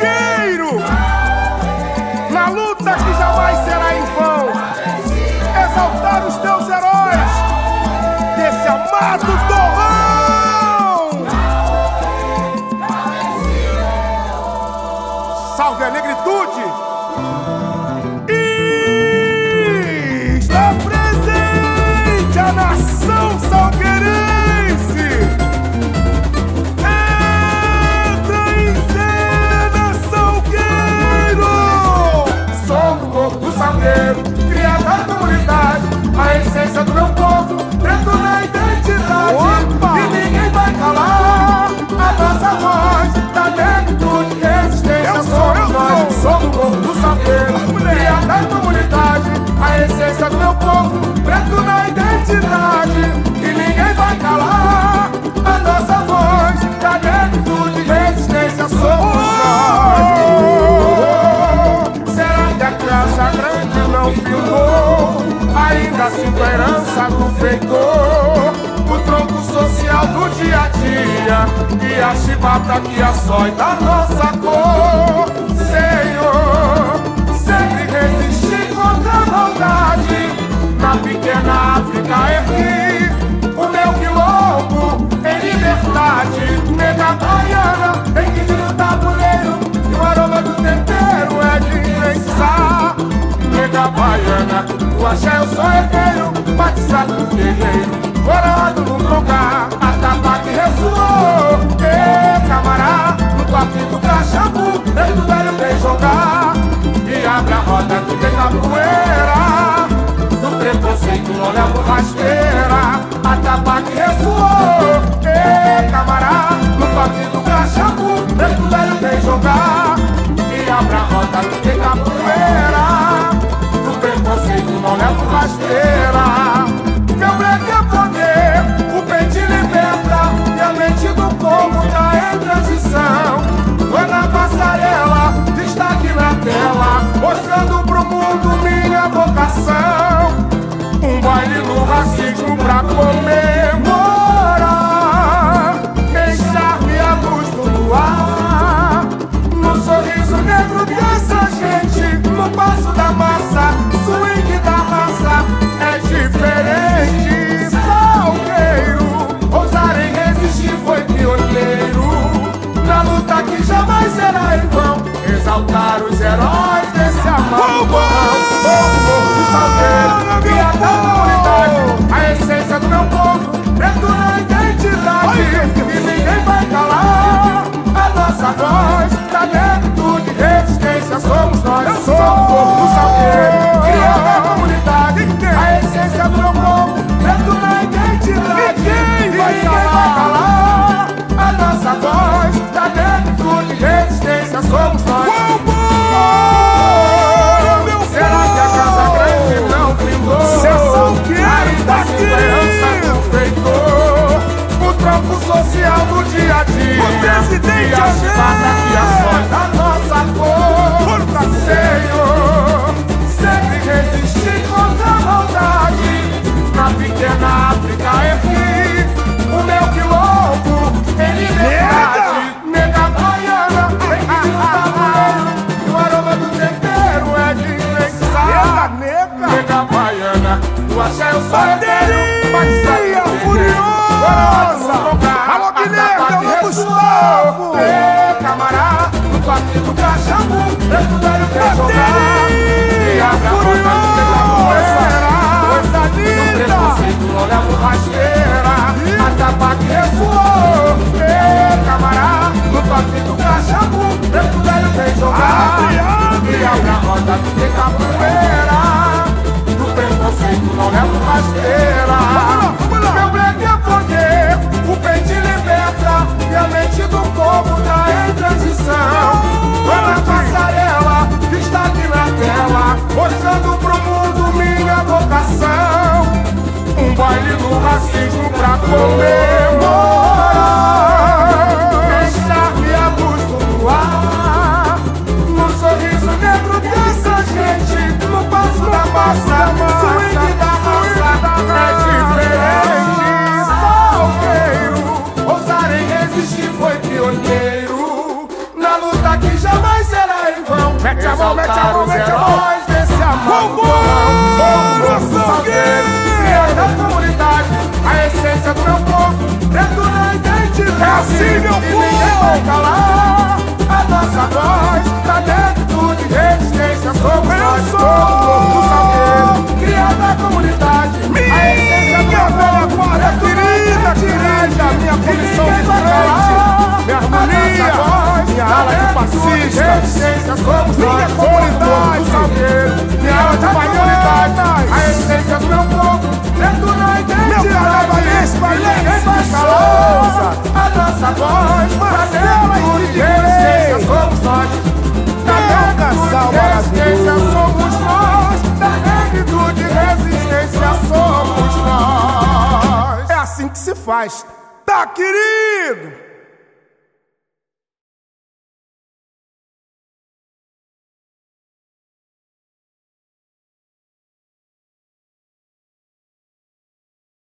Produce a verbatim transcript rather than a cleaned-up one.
salgueiro, na luta que jamais será em vão, exaltar os teus heróis desse amado torrão. Salve a negritude! E está presente a nação salgueirense. Entra em cena, salgueiro! Sou do povo do salgueiro, criado na comunidade, a essência do meu povo, preto na identidade. Opa! E ninguém vai calar a nossa voz da negritude, resistência. Eu sou, eu nós. sou. Sou do povo do salgueiro, criado na comunidade, a essência do meu povo, preto na identidade. E ninguém vai calar a nossa voz da negritude, resistência. Somos nós. Será que a criança grande não filmou? Ainda sinto a herança do feitor, o tronco social do dia a dia e a chibata que açói da nossa cor. Senhor, sempre resisti contra a maldade. Na pequena África ergui o meu quilombo em liberdade. Nega baiana, equilíbrio no tabuleiro, e o aroma do tempero é de enfeitiçar. Nega baiana, o axé eu sou herdeiro, batizado do guerreiro, coroado no lugar, atabaque ressoou. E camará, no toque do cachambu, desde o velho vem jogar e abre a roda que tem capoeira. Do preconceito não levo rasteira, atabaque ressoou. E camará, no toque do cachambu, desde o velho vem jogar e abre a roda que tem capoeira. Do preconceito não levo rasteira. Meu breque é poder, o peito liberta, e a mente do povo tá em transição. Foi na passarela, destaque na tela, mostrando pro mundo minha vocação. Um baile no racismo pra comemorar, deixar-me a luz do luar, no sorriso negro dessa gente, no passo da massa, swing da raça é diferente. Salgueiro, ousar em resistir foi pioneiro, na luta que jamais será em vão, exaltar os heróis desse amado povão. Sou do povo do salgueiro, criado na comunidade, a essência do meu povo, preto na identidade. E ninguém vai calar a nossa voz da negritude, resistência. Somos nós. Eu sou do povo do salgueiro, criado na comunidade, a essência do meu povo, preto na identidade. E ninguém vai calar a nossa voz da negritude, resistência. Somos nós. Será que a casa grande não brindou? Ainda se herança do feitor, o tronco social do dia a dia, O presidente e a chibata que açói da nossa cor. Senhor, sempre resisti contra a maldade. Na pequena África ergui o meu quilombo em liberdade. Nega baiana, equilíbrio no tabuleiro, e o aroma do tempero é de enfeitiçar. Nega baiana, o axé eu sou herdeiro, batizado do guerreiro, coroado no lugar, Alô, Guilherme, atabaque alô, ressoou. Gustavo. E camará, no toque do cachambu, preto velho vem jogar e abre a roda que tem capoeira. Coisa linda, no preconceito não levo rasteira, atabaque ressoou. E camará, no toque do cachambu, preto velho vem jogar e abre a roda que tem capoeira. No preconceito não levo rasteira. Meu breque é poder, o peito liberta, e a mente do povo tá em transição. Foi na passarela, destaque na tela, mostrando pro mundo minha vocação. Um baile no racismo pra comemorar, deixar-me a luz do luar, no sorriso negro dessa gente, no passo da massa, swing da raça é diferente. Salgueiro, ousar em resistir foi pioneiro, na luta que jamais meu e ninguém vai calar a nossa voz. Da negritude e resistência somos nós. Povo do Salgueiro, criado na comunidade. A essência do Minha velha guarda querida, querida, minha condição de frente, minha harmonia, minha ala de passista, minha comunidade, minha ala de comunidade, a essência do meu povo, dentro da identidade. meu carnavalesco, Alex de Souza, a nossa voz, Marcela dentro e de resistência Sidney, somos nós. meu casal Resistência maravilhoso. somos nós, da negritude e resistência somos nós. É assim que se faz, tá, querido?